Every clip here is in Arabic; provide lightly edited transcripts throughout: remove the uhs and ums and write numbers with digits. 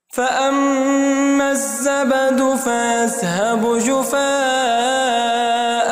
فأما الزبد فيذهب جفاء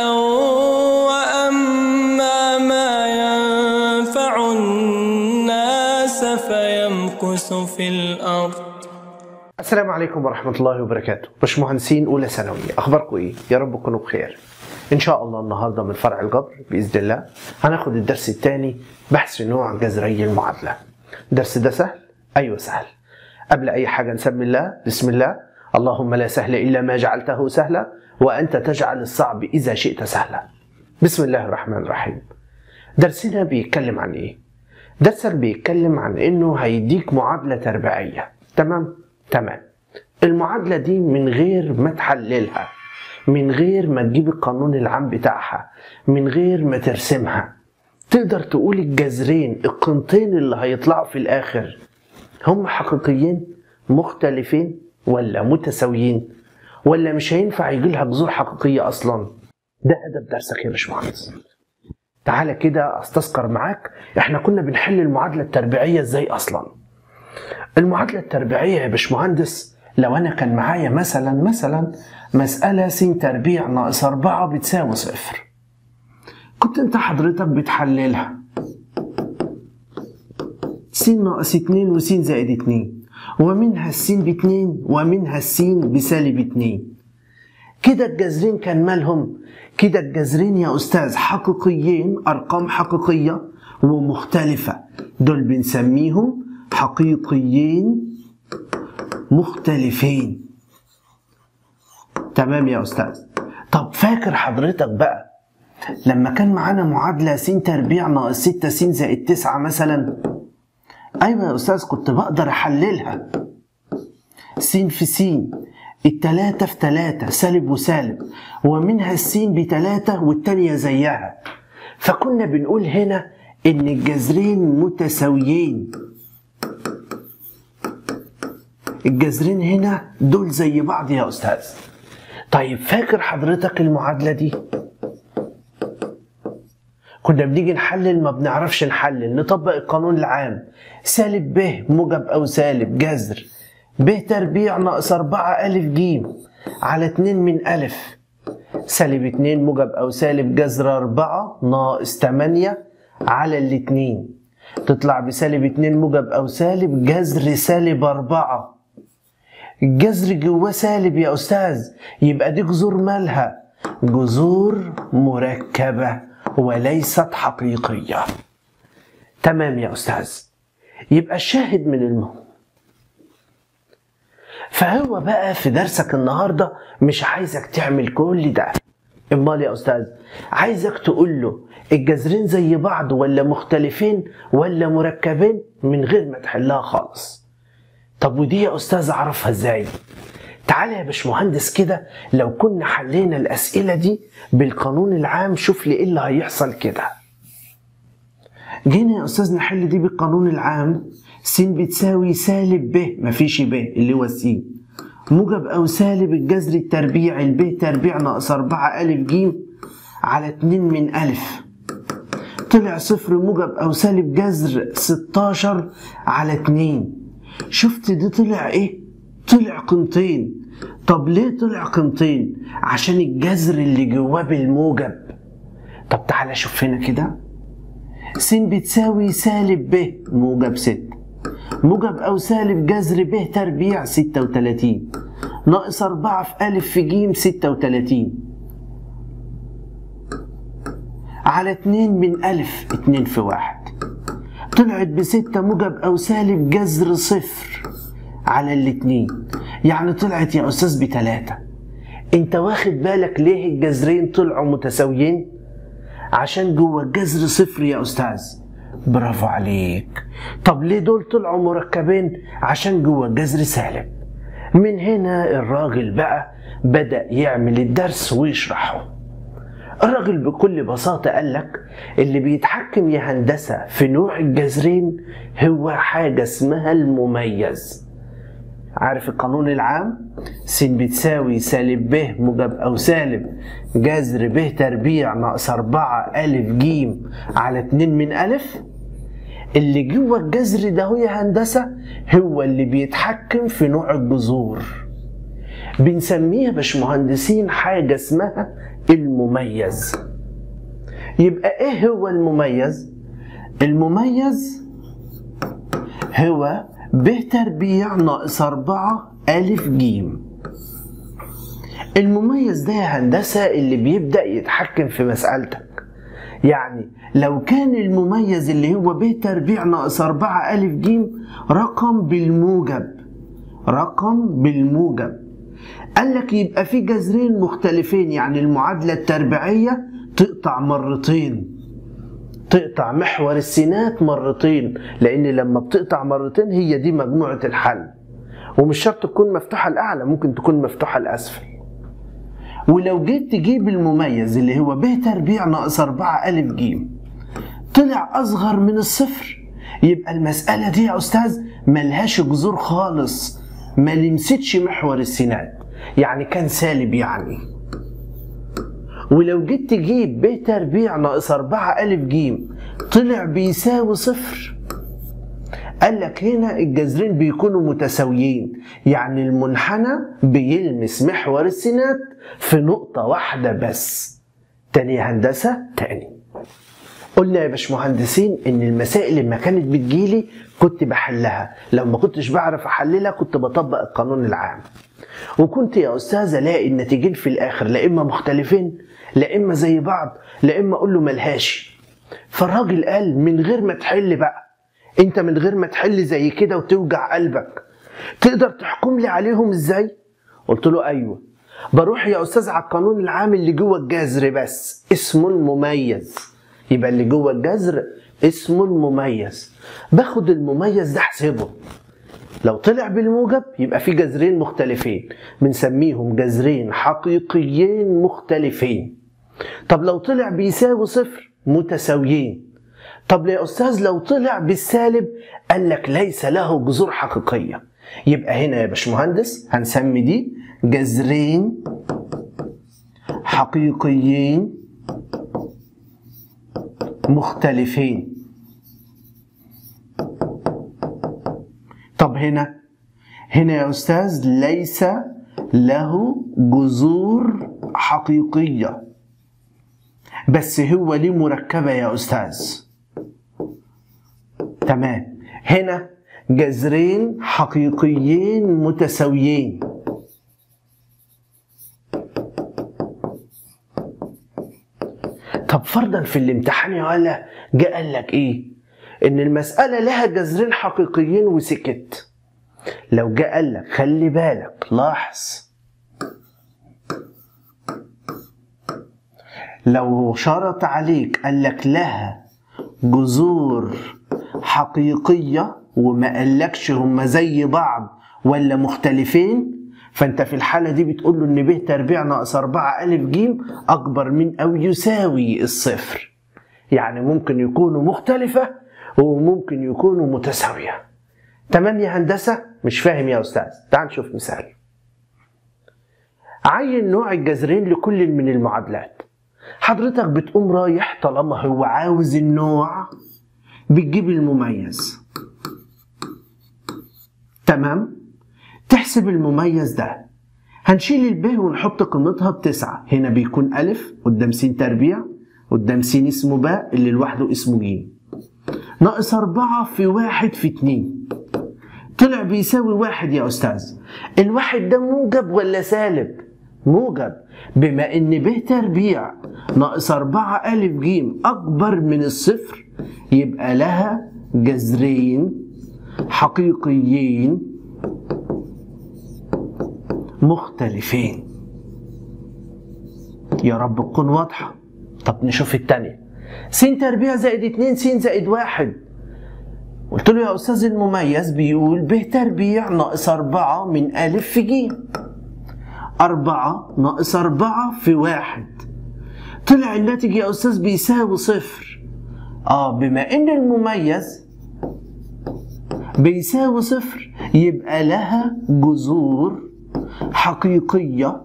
وأما ما ينفع الناس فيمكث في الأرض. السلام عليكم ورحمة الله وبركاته. باشمهندسين أولى ثانوي، أخباركم إيه؟ يا رب تكونوا بخير. إن شاء الله النهاردة من فرع الجبر بإذن الله هناخد الدرس الثاني، بحث نوع جذري المعادلة. الدرس ده سهل؟ أيوة سهل. قبل أي حاجة نسمي الله. بسم الله. اللهم لا سهل إلا ما جعلته سهلا وأنت تجعل الصعب إذا شئت سهلا. بسم الله الرحمن الرحيم. درسنا بيتكلم عن إيه؟ درسك بيتكلم عن إنه هيديك معادلة تربيعية. تمام؟ تمام. المعادلة دي من غير ما تحللها، من غير ما تجيب القانون العام بتاعها، من غير ما ترسمها، تقدر تقول الجذرين القيمتين اللي هيطلعوا في الآخر هم حقيقيين مختلفين ولا متساويين، ولا مش هينفع يجي لها جذور حقيقية أصلا. ده هدف درسك يا باشمهندس. تعالى كده أستذكر معاك احنا كنا بنحل المعادلة التربيعية ازاي أصلا. المعادلة التربيعية يا باشمهندس، لو أنا كان معايا مثلا مسألة س تربيع ناقص 4 بتساوي 0، كنت أنت حضرتك بتحللها س ناقص 2 وس زائد 2، ومنها الس ب2 ومنها الس بسالب 2. كده الجذرين كان مالهم؟ كده الجذرين يا أستاذ حقيقيين، أرقام حقيقية ومختلفة، دول بنسميهم حقيقيين مختلفين. تمام يا أستاذ. طب فاكر حضرتك بقى لما كان معانا معادلة س تربيع ناقص 6 س زائد 9 مثلا؟ أيوة يا أستاذ، كنت بقدر أحللها س في س، 3 في 3 سالب وسالب، ومنها الس ب3 والتانية زيها، فكنا بنقول هنا إن الجذرين متساويين. الجذرين هنا دول زي بعض يا أستاذ. طيب فاكر حضرتك المعادلة دي؟ كنا بنيجي نحلل ما بنعرفش نحلل، نطبق القانون العام، سالب ب موجب أو سالب جذر ب تربيع ناقص 4 ألف ج على 2 من ألف، سالب 2 موجب أو سالب جذر 4 ناقص 8 على الاتنين، تطلع بسالب 2 موجب أو سالب جذر سالب 4. الجذر جواه سالب يا أستاذ، يبقى دي جذور مالها؟ جذور مركبة وليست حقيقية. تمام يا أستاذ. يبقى الشاهد من المهم، فهو بقى في درسك النهاردة مش عايزك تعمل كل ده. امال يا أستاذ عايزك تقول له الجذرين زي بعض ولا مختلفين ولا مركبين من غير ما تحلها خالص. طب ودي يا أستاذ أعرفها ازاي؟ تعالى يا باشمهندس كده، لو كنا حلينا الأسئلة دي بالقانون العام شوف لي ايه اللي هيحصل كده. جينا يا أستاذ نحل دي بالقانون العام، س بتساوي سالب ب، مفيش ب اللي هو س، موجب أو سالب الجذر التربيعي الب تربيع ناقص 4 ألف ج على 2 من ألف، طلع 0 موجب أو سالب جذر 16 على 2. شفت دي طلع ايه؟ طلع قيمتين. طب ليه طلع قيمتين؟ عشان الجذر اللي جواه بالموجب. طب تعالى شوف هنا كده، س بتساوي سالب ب موجب 6 موجب أو سالب جذر ب تربيع 36 ناقص 4 في ألف في ج 36 على 2 من ألف، 2 في 1، طلعت ب6 موجب أو سالب جذر 0 على الاتنين، يعني طلعت يا أستاذ ب3. انت واخد بالك ليه الجذرين طلعوا متساويين؟ عشان جوه الجذر 0 يا أستاذ. برافو عليك. طب ليه دول طلعوا مركبين؟ عشان جوه الجذر سالب. من هنا الراجل بقى بدأ يعمل الدرس ويشرحه. الراجل بكل بساطة قالك اللي بيتحكم يا هندسة في نوع الجذرين هو حاجة اسمها المميز. عارف القانون العام؟ س بتساوي سالب ب موجب أو سالب جذر ب تربيع ناقص 4 ألف ج على 2 من ألف. اللي جوه الجذر ده هو يا هندسة هو اللي بيتحكم في نوع الجذور. بنسميها باشمهندسين حاجة اسمها المميز. يبقى ايه هو المميز؟ المميز هو ب تربيع ناقص 4 ألف جيم. المميز ده يا هندسة اللي بيبدأ يتحكم في مسألتك. يعني لو كان المميز اللي هو ب تربيع ناقص 4 ألف جيم رقم بالموجب، قال لك يبقى في جذرين مختلفين، يعني المعادلة التربيعية تقطع مرتين، تقطع محور السينات مرتين، لأن لما بتقطع مرتين هي دي مجموعة الحل. ومش شرط تكون مفتوحة الأعلى، ممكن تكون مفتوحة الأسفل. ولو جيت تجيب المميز اللي هو ب تربيع ناقص 4 ألف جيم طلع أصغر من الصفر، يبقى المسألة دي يا أستاذ ملهاش جذور خالص، ما لمستش محور السينات، يعني كان سالب يعني. ولو جيت تجيب ب تربيع ناقص 4 ألف جيم طلع بيساوي صفر، قال لك هنا الجذرين بيكونوا متساويين، يعني المنحنى بيلمس محور السينات في نقطة واحدة بس. تاني يا هندسة تاني، قلنا يا باشمهندسين ان المسائل لما كانت بتجيلي كنت بحلها، لو ما كنتش بعرف احللها كنت بطبق القانون العام، وكنت يا استاذ الاقي النتيجين في الاخر لا اما مختلفين لا اما زي بعض لا اما اقول له ملهاش. فالراجل قال من غير ما تحل بقى، انت من غير ما تحل زي كده وتوجع قلبك تقدر تحكم لي عليهم ازاي؟ قلت له ايوه، بروح يا استاذ على القانون العام اللي جوه الجذر بس اسمه المميز، يبقى اللي جوه الجذر اسمه المميز، باخد المميز ده احسبه، لو طلع بالموجب يبقى في جذرين مختلفين بنسميهم جذرين حقيقيين مختلفين. طب لو طلع بيساوي صفر متساويين. طب يا استاذ لو طلع بالسالب قال لك ليس له جذور حقيقيه، يبقى هنا يا باشمهندس هنسمي دي جذرين حقيقيين مختلفين. طب هنا يا استاذ ليس له جذور حقيقيه، بس هو ليه مركبه يا استاذ. تمام، هنا جذرين حقيقيين متساويين. طب فرضا في الامتحان يا ولا جه قال لك ايه؟ ان المسألة لها جذرين حقيقيين وسكت. لو جه قال لك خلي بالك، لاحظ لو شرط عليك قال لك لها جذور حقيقية وما قالكش هما زي بعض ولا مختلفين، فانت في الحالة دي بتقول له ان ب تربيع ناقص 4 ألف جيم اكبر من او يساوي الصفر، يعني ممكن يكونوا مختلفة وممكن يكونوا متساوية. تمام يا هندسة؟ مش فاهم يا استاذ؟ تعال نشوف مثال. عين نوع الجذرين لكل من المعادلات. حضرتك بتقوم رايح طالما هو عاوز النوع بتجيب المميز. تمام؟ تحسب المميز ده، هنشيل الب ونحط قيمتها ب9، هنا بيكون ألف قدام س تربيع قدام س اسمه باء اللي لوحده اسمه ج، ناقص 4 في 1 في 2 طلع بيساوي 1 يا أستاذ. الواحد ده موجب ولا سالب؟ موجب، بما إن ب تربيع ناقص 4 ألف ج أكبر من الصفر يبقى لها جذرين حقيقيين مختلفين. يا رب تكون واضحة. طب نشوف التانية. س تربيع زائد 2 س زائد 1. قلت له يا أستاذ المميز بيقول ب تربيع ناقص 4 من أ في ج، 4 ناقص 4 في 1 طلع الناتج يا أستاذ بيساوي صفر. بما إن المميز بيساوي صفر يبقى لها جذور حقيقية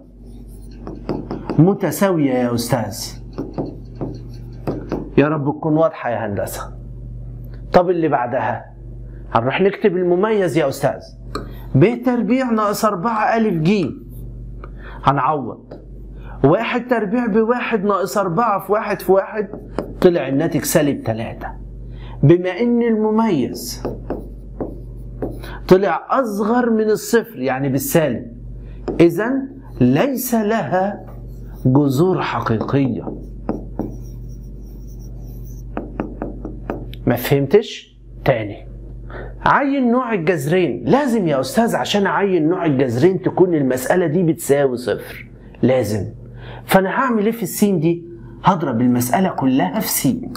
متساوية يا أستاذ. يا رب تكون واضحة يا هندسة. طب اللي بعدها هنروح نكتب المميز يا أستاذ. ب تربيع ناقص 4 ألف جيم. هنعوض 1 تربيع ب1 ناقص 4 في 1 في 1، طلع الناتج -3. بما إن المميز طلع أصغر من الصفر يعني بالسالب، إذن ليس لها جذور حقيقية. ما فهمتش؟ تاني، عين نوع الجذرين. لازم يا أستاذ عشان أعين نوع الجذرين تكون المسألة دي بتساوي صفر، لازم. فأنا هعمل إيه في السين دي؟ هضرب المسألة كلها في سين.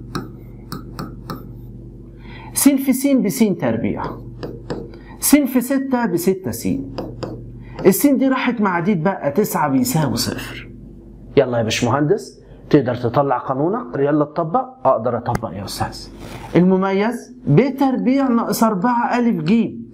سين في سين بسين تربيع، سين في 6 ب6 سين. السين دي راحت مع دي بقى 9 بيساوي صفر. يلا يا باشمهندس تقدر تطلع قانونك؟ يلا تطبق. اقدر اطبق يا استاذ. المميز ب تربيع ناقص 4 ألف جيم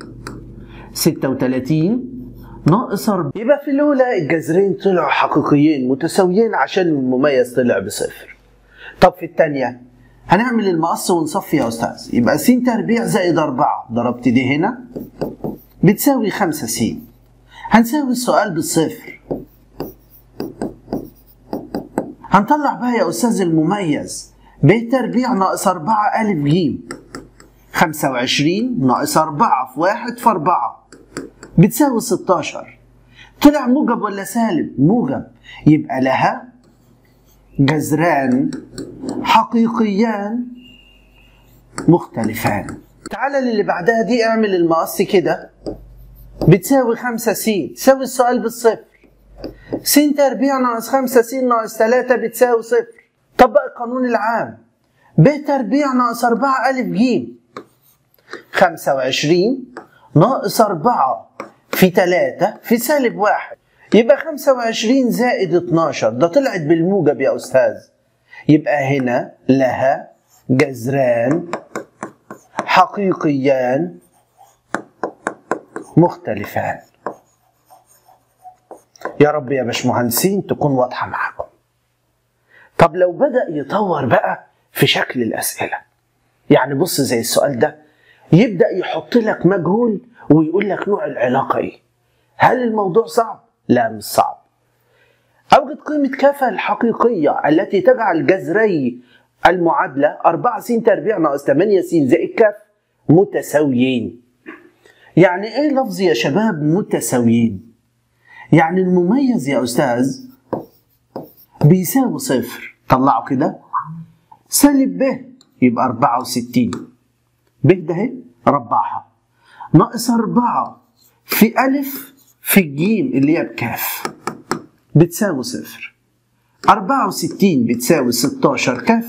36 ناقص 4. يبقى في الاولى الجذرين طلعوا حقيقيين متساويين عشان المميز طلع بصفر. طب في الثانيه هنعمل المقص ونصفي يا استاذ. يبقى س تربيع زائد 4 ضربت دي هنا بتساوي 5 س. هنساوي السؤال بالصفر. هنطلع بقى يا أستاذ المميز ب تربيع ناقص 4 ألف جيم 25 ناقص 4 في 1 في 4 بتساوي 16. طلع موجب ولا سالب؟ موجب. يبقى لها جذران حقيقيان مختلفان. تعالى للي بعدها دي اعمل المقص كده بتساوي 5 س. تساوي السؤال بالصفر. س تربيع ناقص 5 س ناقص 3 بتساوي صفر. طبق القانون العام. ب تربيع ناقص 4 ألف جيم 25 ناقص 4 في 3 في -1. يبقى 25 زائد 12 ده طلعت بالموجب يا أستاذ. يبقى هنا لها جذران حقيقيان مختلفان. يا رب يا باشمهندسين تكون واضحة معاكم. طب لو بدأ يطور بقى في شكل الأسئلة، يعني بص زي السؤال ده يبدأ يحط لك مجهول ويقول لك نوع العلاقة إيه. هل الموضوع صعب؟ لا مش صعب. أوجد قيمة ك الحقيقية التي تجعل جذري المعادلة 4 س تربيع ناقص 8 س زائد ك متساويين. يعني إيه لفظ يا شباب متساويين؟ يعني المميز يا أستاذ بيساوي صفر. طلعوا كده سالب ب يبقى 64. ب ده اهي ربعها ناقص 4 في ألف في الجيم اللي هي بكاف بتساوي صفر. 64 بتساوي 16 كاف.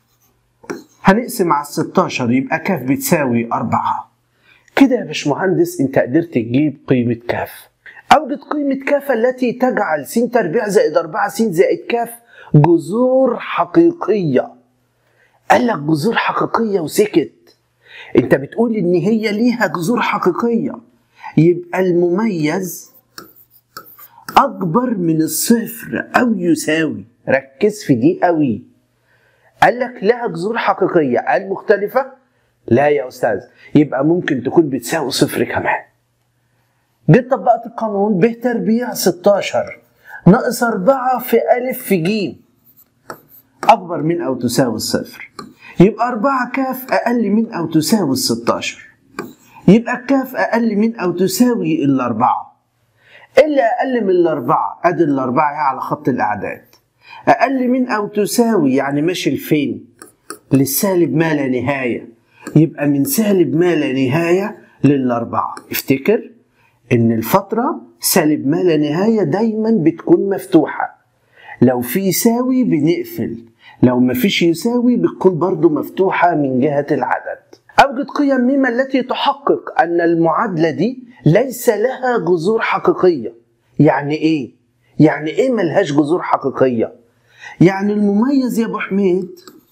هنقسم على 16 يبقى كاف بتساوي 4. كده يا باشمهندس انت قدرت تجيب قيمة كاف. أوجد قيمة ك التي تجعل س تربيع زائد 4 س زائد ك جذور حقيقية. قال لك جذور حقيقية وسكت. انت بتقول ان هي ليها جذور حقيقية، يبقى المميز أكبر من الصفر أو يساوي. ركز في دي قوي. قال لك لها جذور حقيقية. قال مختلفة؟ لا يا أستاذ، يبقى ممكن تكون بتساوي صفر كمان. جيت طبقت القانون ب تربيع 16 ناقص 4 في ألف في ج أكبر من أو تساوي الصفر. يبقى 4 كاف أقل من أو تساوي 16. يبقى الكاف أقل من أو تساوي الأربعة. اللي أقل من الأربعة أدي الأربعة على خط الأعداد. أقل من أو تساوي يعني ماشي لفين؟ للسالب ما لا نهاية. يبقى من سالب ما لا نهاية للأربعة. افتكر إن الفترة سالب ما لا نهاية دايما بتكون مفتوحة. لو في يساوي بنقفل، لو ما فيش يساوي بتكون برضو مفتوحة من جهة العدد. أوجد قيم م التي تحقق أن المعادلة دي ليس لها جذور حقيقية. يعني إيه؟ يعني إيه ملهاش جذور حقيقية؟ يعني المميز يا أبو حميد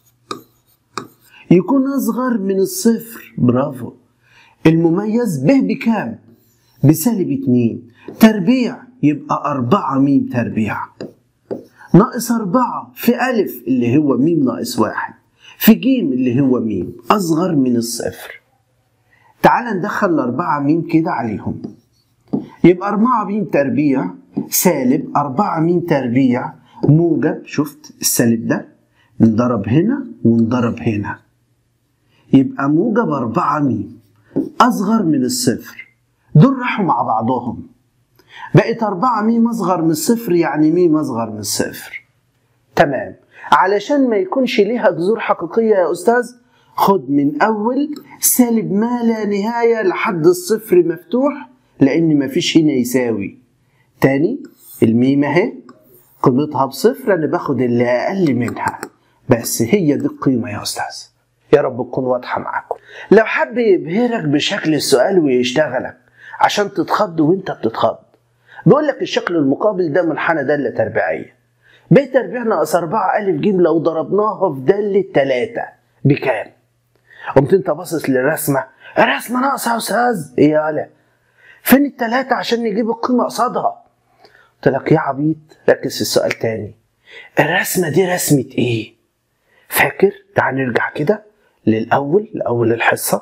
يكون أصغر من الصفر. برافو. المميز ب بكام؟ بسالب 2 تربيع يبقى 4 م تربيع ناقص 4 في ألف اللي هو م ناقص 1 في ج اللي هو م أصغر من الصفر. تعال ندخل ال4 م كده عليهم، يبقى 4 م تربيع سالب 4 م تربيع موجب، شفت السالب ده نضرب هنا ونضرب هنا، يبقى موجب 4 م أصغر من الصفر. دول راحوا مع بعضهم، بقت 4 م أصغر من الصفر، يعني م أصغر من الصفر. تمام. علشان ما يكونش ليها جذور حقيقية يا أستاذ، خد من أول سالب ما لا نهاية لحد الصفر مفتوح، لأن مفيش هنا يساوي. تاني الميم أهي قيمتها بصفر، أنا باخد اللي أقل منها، بس هي دي القيمة يا أستاذ. يا رب تكون واضحة معاكم. لو حب يبهرك بشكل السؤال ويشتغلك عشان تتخض وانت بتتخض، بيقول لك الشكل المقابل ده منحنى دالة تربيعية، ب تربيع ناقص 4 أ ج لو ضربناها في دالة 3 بكام؟ قمت انت باصص للرسمة، الرسمة ناقصة يا أستاذ، إيه يالا؟ فين التلاتة عشان نجيب القيمة قصادها؟ قلت لك يا عبيط ركز في السؤال تاني، الرسمة دي رسمة إيه؟ فاكر؟ تعال نرجع كده لأول الحصة.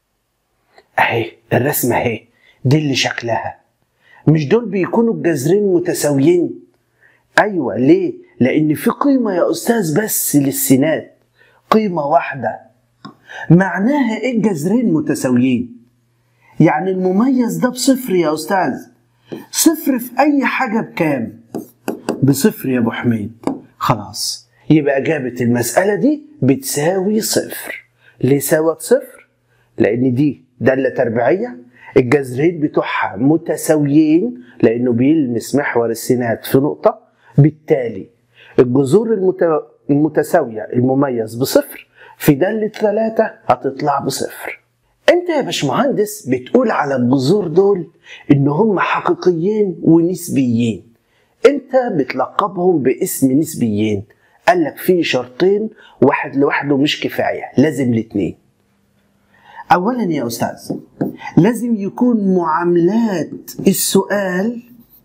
أهي الرسمة أهي، دي اللي شكلها، مش دول بيكونوا الجذرين متساويين؟ أيوة. ليه؟ لأن في قيمة يا أستاذ بس للسينات، قيمة واحدة. معناها إيه الجذرين متساويين؟ يعني المميز ده بصفر يا أستاذ. صفر في أي حاجة بكام؟ بصفر يا أبو حميد. خلاص، يبقى إجابة المسألة دي بتساوي صفر. ليه ساوت صفر؟ لأن دي دالة تربيعية، الجذرين بتوعها متساويين لأنه بيلمس محور السينات في نقطة، بالتالي الجذور المتساوية المميز بصفر في دالة 3 هتطلع بصفر. انت يا باشمهندس بتقول على الجذور دول ان هم حقيقيين ونسبيين، انت بتلقبهم باسم نسبيين. قالك في شرطين، واحد لوحده مش كفاية، لازم الاتنين. اولا يا استاذ لازم يكون معاملات السؤال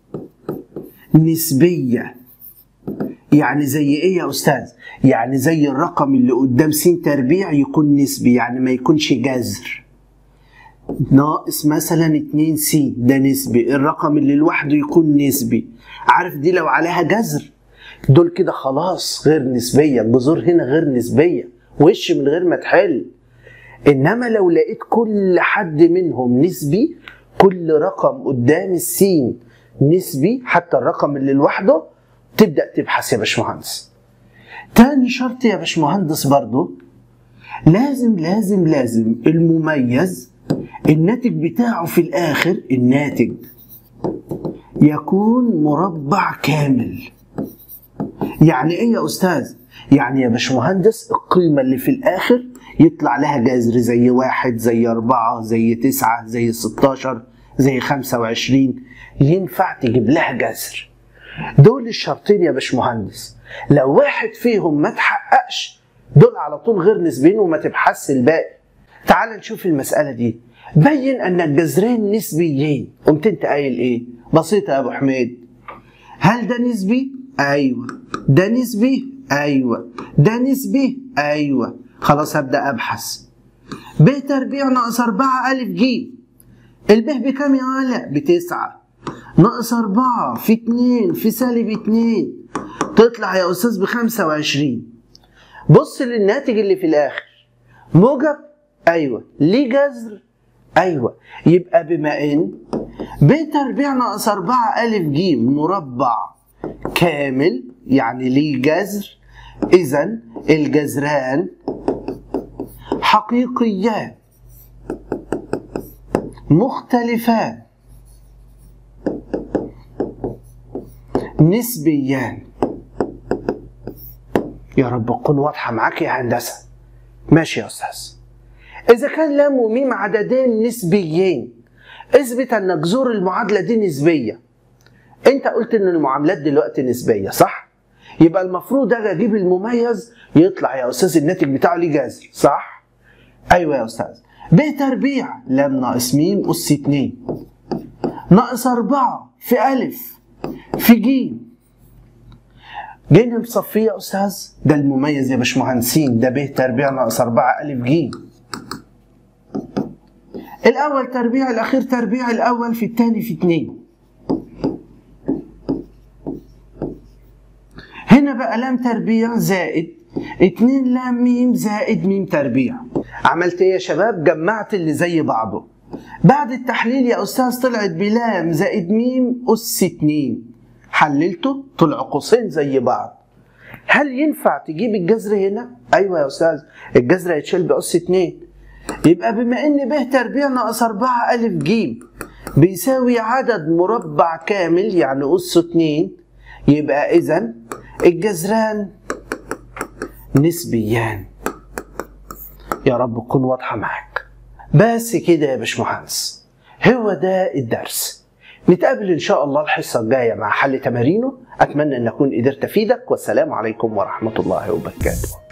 نسبية. يعني زي ايه يا استاذ؟ يعني زي الرقم اللي قدام س تربيع يكون نسبي، يعني ما يكونش جذر. ناقص مثلا 2 س ده نسبي، الرقم اللي لوحده يكون نسبي. عارف دي لو عليها جذر دول كده خلاص غير نسبية، الجذور هنا غير نسبية وش من غير ما تحل. انما لو لقيت كل حد منهم نسبي، كل رقم قدام السين نسبي حتى الرقم اللي لوحده، تبدأ تبحث يا باشمهندس. تاني شرط يا باشمهندس برضو، لازم المميز الناتج بتاعه في الآخر، الناتج يكون مربع كامل. يعني ايه يا أستاذ؟ يعني يا باشمهندس القيمة اللي في الآخر يطلع لها جذر، زي 1 زي 4 زي 9 زي 16 زي 25، ينفع تجيب لها جذر. دول الشرطين يا باشمهندس، لو واحد فيهم ما تحققش دول على طول غير نسبيين وما تبحثش الباقي. تعال نشوف المسألة دي. بين أن الجذرين نسبيين. قمت أنت قايل إيه؟ بسيطة يا أبو حميد. هل ده نسبي؟ أيوه. ده نسبي؟ أيوه. ده نسبي؟ أيوه. خلاص هبدأ أبحث. ب تربيع ناقص 4 أ ج. الب بكام يا علاء؟ ب9. ناقص 4 في 2 في سالب 2 تطلع يا أستاذ ب25. بص للناتج اللي في الآخر، موجب؟ أيوه. ليه جذر؟ أيوه. يبقى بما إن ب تربيع ناقص 4 أ ج مربع كامل يعني ليه جذر، إذا الجذران حقيقيان مختلفان نسبيان. يا رب تكون واضحة معاك يا هندسة. ماشي يا أستاذ. إذا كان لام وميم عددين نسبيين، اثبت أن جذور المعادلة دي نسبية. أنت قلت إن المعاملات دلوقتي نسبية، صح؟ يبقى المفروض أجي أجيب المميز يطلع يا أستاذ الناتج بتاعه ليه جذر، صح؟ أيوه يا أستاذ. ب تربيع لام ناقص م أس 2 ناقص 4 في أ في ج. جينا نصفيه يا أستاذ، ده المميز يا باشمهندسين، ده ب تربيع ناقص 4 ألف ج. الأول تربيع، الأخير تربيع، الأول في الثاني في 2. هنا بقى لام تربيع زائد 2 لام ميم زائد ميم تربيع. عملت ايه يا شباب؟ جمعت اللي زي بعضه. بعد التحليل يا أستاذ طلعت بلام زائد ميم أس 2. حللته طلع قوسين زي بعض. هل ينفع تجيب الجذر هنا؟ أيوة يا أستاذ، الجذر هيتشيل بأس 2. يبقى بما إن ب تربيع ناقص 4 ألف ج بيساوي عدد مربع كامل يعني أس 2، يبقى إذن الجذران نسبيان. يا رب تكون واضحة معاك. بس كده يا باشمهندس، هو ده الدرس. نتقابل إن شاء الله الحصة الجاية مع حل تمارينه. أتمنى أن أكون قدرت أفيدك، والسلام عليكم ورحمة الله وبركاته.